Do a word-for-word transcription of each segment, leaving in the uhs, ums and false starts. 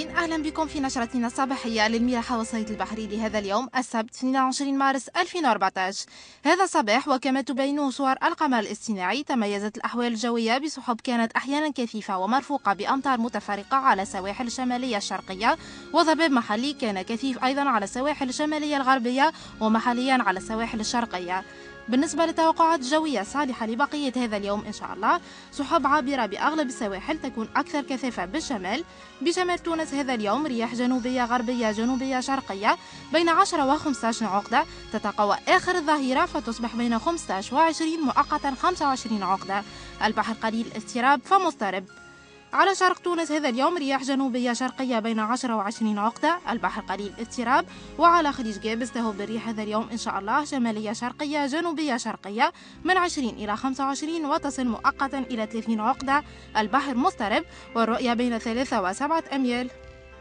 مستمعين، أهلا بكم في نشرتنا الصباحية للملاحة والصيد البحري لهذا اليوم السبت اثنين وعشرين مارس ألفين وأربعة عشر. هذا الصباح وكما تبينه صور القمر الاصطناعي تميزت الأحوال الجوية بسحب كانت أحيانا كثيفة ومرفوقة بأمطار متفرقة على السواحل الشمالية الشرقية، وضباب محلي كان كثيف أيضا على السواحل الشمالية الغربية ومحليا على السواحل الشرقية. بالنسبة للتوقعات الجوية الصالحة لبقية هذا اليوم إن شاء الله، سحب عابرة بأغلب السواحل تكون أكثر كثافة بالشمال. بشمال تونس هذا اليوم رياح جنوبية غربية جنوبية شرقية بين عشرة و خمسة عشر عقدة، تتقوى آخر الظهيرة فتصبح بين خمسة عشر و عشرين مؤقتا خمسة وعشرين عقدة. البحر قليل الاضطراب فمضطرب. على شرق تونس هذا اليوم رياح جنوبية شرقية بين عشرة و عشرين عقدة، البحر قليل اضطراب. وعلى خليج جابس تهب الريح هذا اليوم إن شاء الله شمالية شرقية جنوبية شرقية من عشرين إلى خمسة وعشرين وتصل مؤقتا إلى ثلاثين عقدة، البحر مضطرب والرؤية بين ثلاثة وسبعة أميال.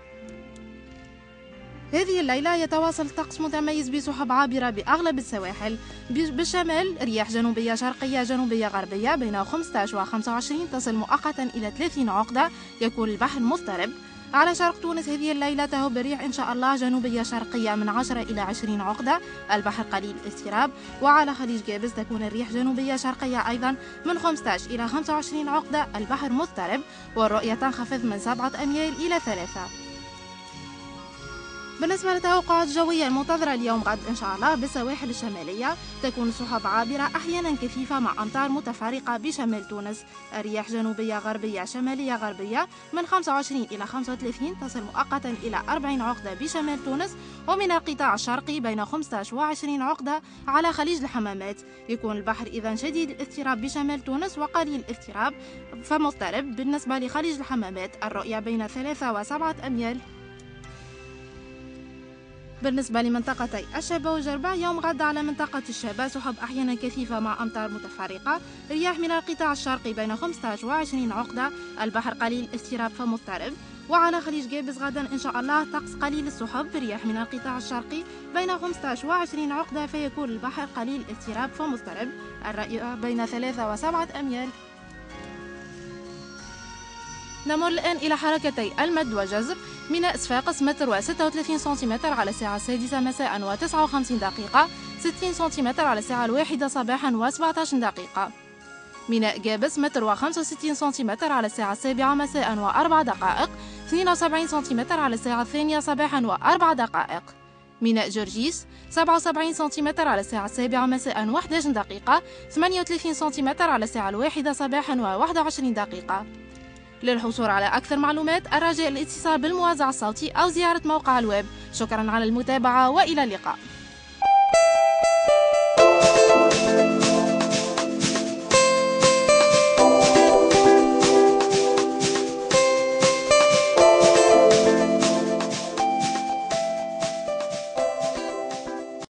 هذه الليلة يتواصل الطقس متميز بسحب عابرة بأغلب السواحل. بالشمال رياح جنوبية شرقية جنوبية غربية بين خمسة عشر و خمسة وعشرين تصل مؤقتا إلى ثلاثين عقدة، يكون البحر مضطرب. على شرق تونس هذه الليلة تهب الريح إن شاء الله جنوبية شرقية من عشرة إلى عشرين عقدة، البحر قليل الاضطراب. وعلى خليج جابس تكون الريح جنوبية شرقية أيضا من خمسة عشر إلى خمسة وعشرين عقدة، البحر مضطرب والرؤية تنخفض من سبعة أميال إلى ثلاثة. بالنسبة للتوقعات الجوية المنتظرة اليوم غد إن شاء الله، بالسواحل الشمالية تكون سحب عابرة أحيانا كثيفة مع أمطار متفرقة بشمال تونس، الرياح جنوبية غربية شمالية غربية من خمسة وعشرين إلى خمسة وثلاثين تصل مؤقتا إلى أربعين عقدة بشمال تونس، ومن القطاع الشرقي بين خمسة عشر و عشرين عقدة على خليج الحمامات. يكون البحر إذا شديد الاضطراب بشمال تونس وقليل الاضطراب فمضطرب. بالنسبة لخليج الحمامات الرؤية بين ثلاثة وسبعة أميال. بالنسبة لمنطقتي الشابة وجربة يوم غد على منطقة الشابة سحب أحيانا كثيفة مع أمطار متفرقة، رياح من القطاع الشرقي بين خمسة عشر و عشرين عقدة، البحر قليل الاضطراب فمضطرب. وعلى خليج جابس غدا إن شاء الله طقس قليل السحب برياح من القطاع الشرقي بين خمسة عشر و عشرين عقدة، فيكون البحر قليل الاضطراب فمضطرب، الرؤية بين ثلاثة وسبعة أميال. نمر الآن إلى حركتي المد والجزر. ميناء صفاقس متر وستة وثلاثين سنتيمتر على الساعة السادسة مساء وتسعة وخمسين دقيقة، ستين سنتيمتر على الساعة الواحدة صباحا وسبعة عشر دقيقة. ميناء جابس متر وخمسة وستين سنتيمتر على الساعة السابعة مساء وأربع دقائق، اثنين وسبعين سنتيمتر على الساعة الثانية صباحا وأربع دقائق. ميناء جورجيس سبعة وسبعين سنتيمتر على الساعة السابعة مساء وأحد عشر دقيقة، ثمانية وثلاثين سنتيمتر على الساعة الواحدة صباحا وواحد وعشرين دقيقة. للحصول على أكثر معلومات الرجاء الاتصال بالموزع الصوتي أو زيارة موقع الويب. شكرا على المتابعة وإلى اللقاء.